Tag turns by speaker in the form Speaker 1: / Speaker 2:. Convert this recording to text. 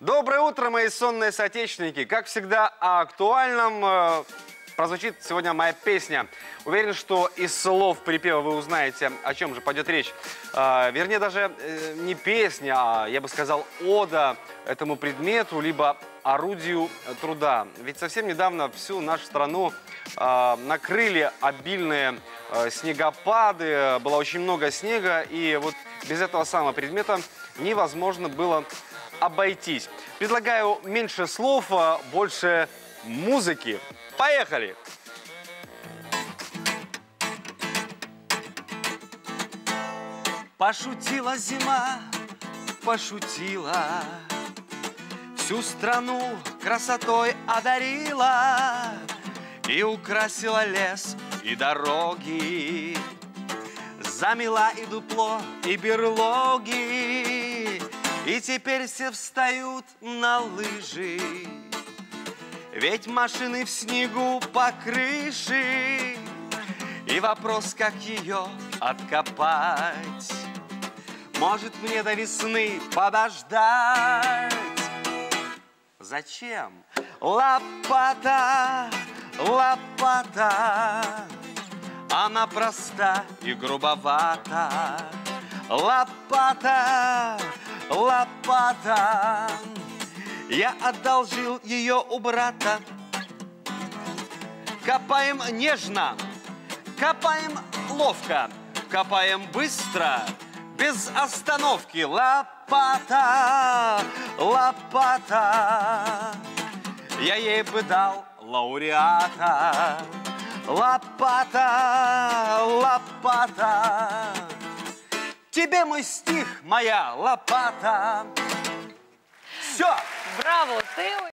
Speaker 1: Доброе утро, мои сонные соотечественники. Как всегда, о актуальном прозвучит сегодня моя песня. Уверен, что из слов припева вы узнаете, о чем же пойдет речь. Вернее, даже не песня, а, я бы сказал, ода этому предмету, либо орудию труда. Ведь совсем недавно всю нашу страну накрыли обильные снегопады, было очень много снега, и вот без этого самого предмета невозможно было обойтись. Предлагаю меньше слов, больше музыки. Поехали!
Speaker 2: Пошутила зима, пошутила, всю страну красотой одарила и украсила лес и дороги, замела и дупло, и берлоги, и теперь все встают на лыжи, ведь машины в снегу по крыше, и вопрос, как ее откопать. Может, мне до весны подождать? Зачем? Лопата, лопата, она проста и грубовата. Лопата, лопата, я одолжил ее у брата. Копаем нежно, копаем ловко, копаем быстро, без остановки. Лопата, лопата, я ей бы дал лауреата. Лопата, лопата, тебе мой стих, моя лопата. Все.
Speaker 3: Браво, ты